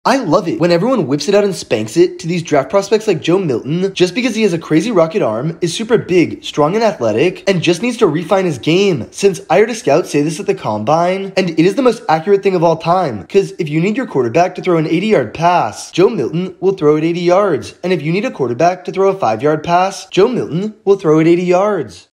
I love it when everyone whips it out and spanks it to these draft prospects like Joe Milton just because he has a crazy rocket arm, is super big, strong and athletic, and just needs to refine his game. Since I heard a scout say this at the combine, and it is the most accurate thing of all time, because if you need your quarterback to throw an 80-yard pass, Joe Milton will throw it 80 yards, and if you need a quarterback to throw a 5-yard pass, Joe Milton will throw it 80 yards.